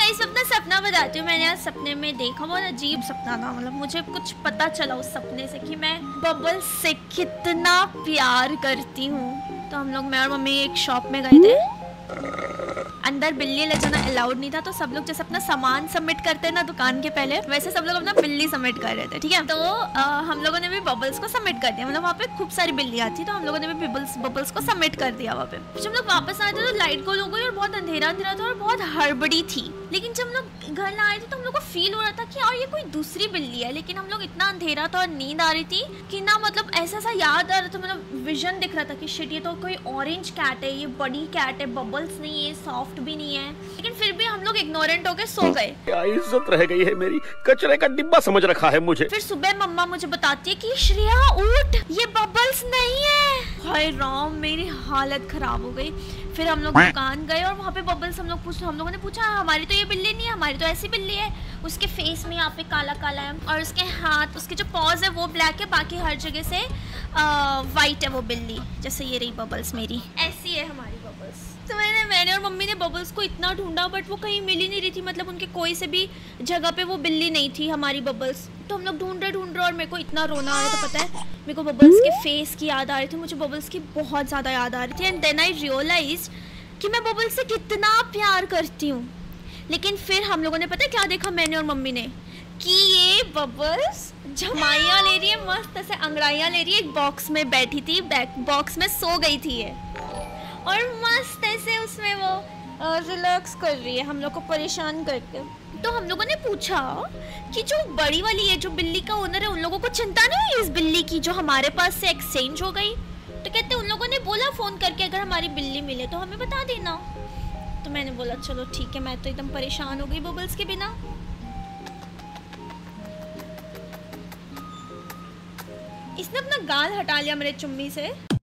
Guys अपना सपना बताती हूँ। मैंने आज सपने में देखा, बहुत अजीब सपना था। मतलब मुझे कुछ पता चला उस सपने से कि मैं बबल्स से कितना प्यार करती हूँ। तो हम लोग, मैं और मम्मी एक शॉप में गए थे। अंदर बिल्ली ले जाना अलाउड नहीं था, तो सब लोग जैसे अपना सामान सबमिट करते हैं ना दुकान के पहले, वैसे सब लोग अपना बिल्ली सबमिट कर रहे थे। ठीक है, तो हम लोगों ने भी बबल्स को सबमिट कर दिया। मतलब वहाँ पे खूब सारी बिल्ली आती, तो हम लोगों ने भी बबल्स को सबमिट कर दिया वहाँ पे। जब हम लोग वापस आए थे तो लाइट गोल हो गई और बहुत अंधेरा अंधेरा था और बहुत हड़बड़ी थी। लेकिन जब हम लोग घर आए थे तो हम लोग को फील हो रहा था कि यार ये कोई दूसरी बिल्ली है। लेकिन हम लोग, इतना अंधेरा था और नींद आ रही थी कि ना, मतलब ऐसा याद आ रहा था, मतलब विजन दिख रहा था कि शिट ये तो कोई ऑरेंज कैट है, ये बड़ी कैट है, बबल्स नहीं है, सॉफ्ट भी नहीं है। लेकिन फिर भी हम लोग इग्नोरेंट होके सो गए। क्या इज्जत रह गई है मेरी, कचरे का डिब्बा समझ रखा है मुझे। फिर सुबह मम्मा मुझे बताती है कि श्रेया उठ, ये बबल्स नहीं है। हाय राम, मेरी हालत खराब हो गई। फिर हम लोग दुकान गए और वहाँ पे बबल्स हम लोगों ने पूछा, हमारी तो ये बिल्ली नहीं है, हमारी तो ऐसी बिल्ली है। उसके फेस में यहाँ पे काला काला है और उसके हाथ, उसके जो पॉज है वो ब्लैक है, बाकी हर जगह से वाइट है वो बिल्ली। जैसे ये रही बबल्स मेरी, ऐसी है हमारी बबल्स। तो मैंने और मम्मी ने बबल्स को इतना ढूंढा, बट वो कहीं मिल ही नहीं रही थी। मतलब उनके कोई से भी जगह पे वो बिल्ली नहीं थी हमारी बबल्स। तो हम लोग ढूंढ रहे और मेरे को इतना रोना आ रहा था, पता है। मेरे को बबल्स के फेस की याद आ रही थी, मुझे बबल्स की बहुत ज़्यादा याद आ रही थी। एंड देन आई रियलाइज कि मैं बबल्स से कितना प्यार करती हूँ। लेकिन फिर हम लोगों ने, पता है क्या देखा, मैंने और मम्मी ने, कि ये बबल्स झमाइयाँ ले रही है, मस्त ऐसे अंगड़ाइयाँ ले रही है। एक बॉक्स में बैठी थी, बॉक्स में सो गई थी ये, और मस्त ऐसे उसमें वो रिलैक्स कर रही है हम लोग को परेशान करके। तो हम लोगों ने पूछा कि जो बड़ी वाली है, जो बिल्ली का ओनर है, उन लोगों को चिंता नहीं हुई इस बिल्ली की जो हमारे पास से एक्सचेंज हो गई? तो कहते उन लोगों ने बोला फ़ोन करके अगर हमारी बिल्ली मिले तो हमें बता देना। तो मैंने बोला चलो ठीक है। मैं तो एकदम परेशान हो गई बबल्स के बिना। इसने अपना गाल हटा लिया मेरे चुम्मी से।